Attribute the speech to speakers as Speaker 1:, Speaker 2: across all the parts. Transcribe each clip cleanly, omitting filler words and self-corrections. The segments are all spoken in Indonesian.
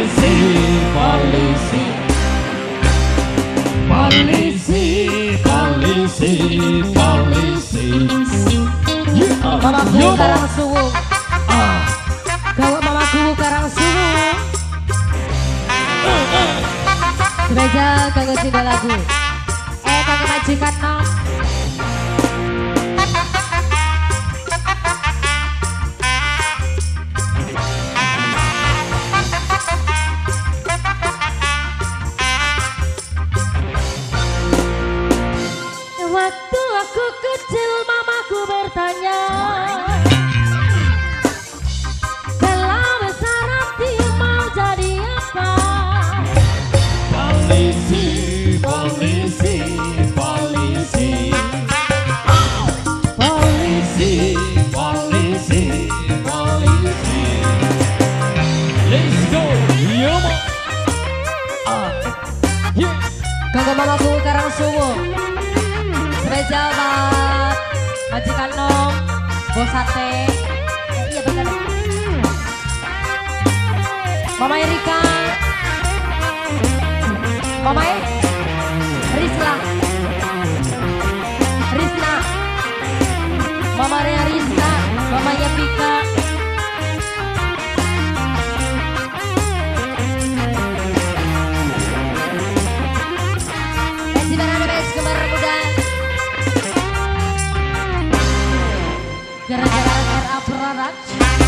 Speaker 1: polisi, polisi, polisi, polisi, polisi.
Speaker 2: Mamaku Karang Suwung. Gawa mamaku Karang Suwung. Spesial kanggo cinta lagu. Kanggo majikan nom. Waktu aku kecil mamaku bertanya, kalau besar nanti mau jadi apa?
Speaker 1: Polisi, polisi, polisi. Polisi, polisi, polisi. Let's go, Yomo. Yeah.
Speaker 2: Kanggo mamaku Karang Suwung. Spesial buat majikan nom, bos sate. Iya benar. Mama Erika, Mama Risla, Risna, Mama Rea Risna, Mamanya Pika. Masih berada bes kembar muda. Gara-gara RA Product.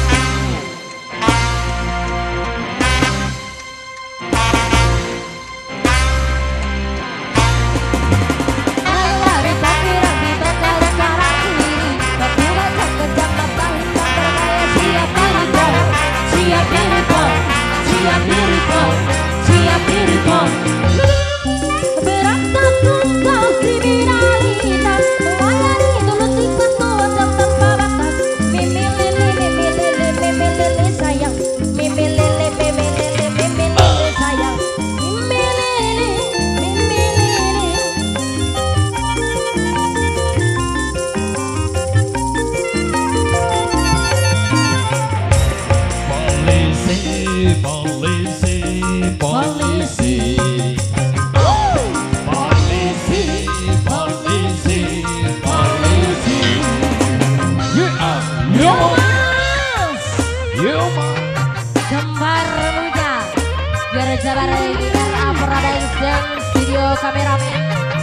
Speaker 2: Kembar muda gara-gara RA Paradise dan studio kameramen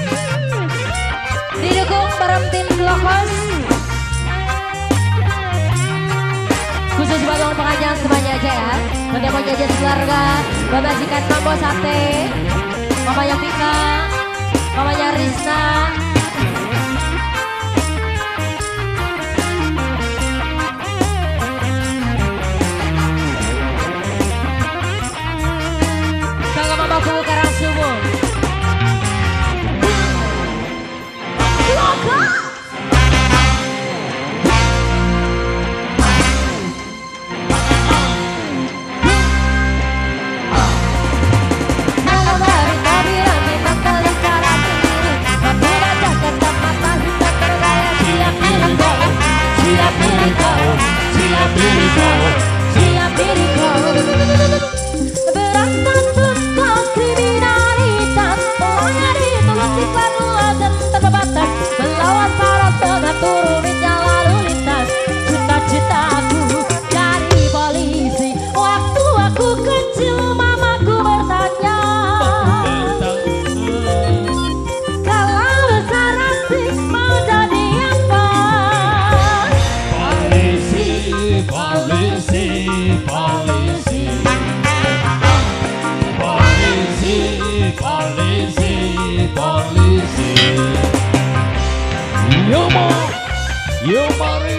Speaker 2: didukung bareng tim Glokos khusus bagi pengajian semuanya aja ya. Bagi mau jajan keluarga babajikan mambo sate, mamanya Pika, mamanya Risna. Mamaku Karang Suwung.
Speaker 1: Yo mari,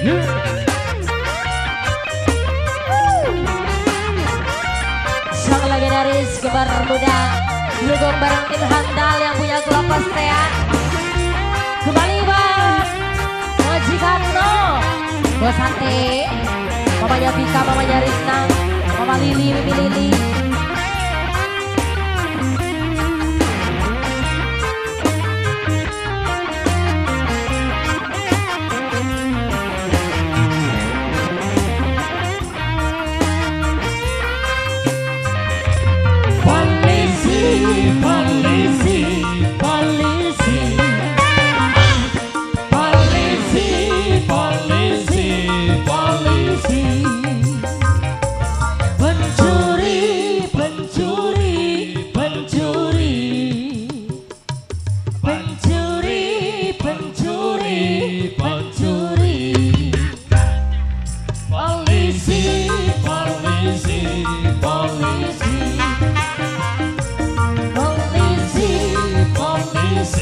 Speaker 2: sang legendaris kembar muda dukung bareng tim handal yang punya Glokos Teat. Kembali bang majikan no bos sate, mamanya Pika, mamanya Risna, mama Lili, Mimi Lili.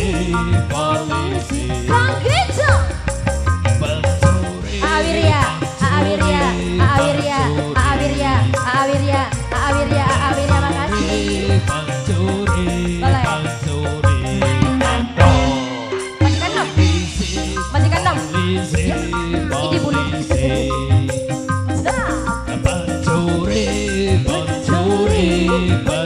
Speaker 1: polisi.
Speaker 2: Kang Gejo. Awirya, Awirya, Awirya, Awirya, Awirya, Awirya, Awirya, makasih. Boleh. Majikan dong. Majikan dong. Ya, ini boleh.
Speaker 1: Pencuri, pencuri,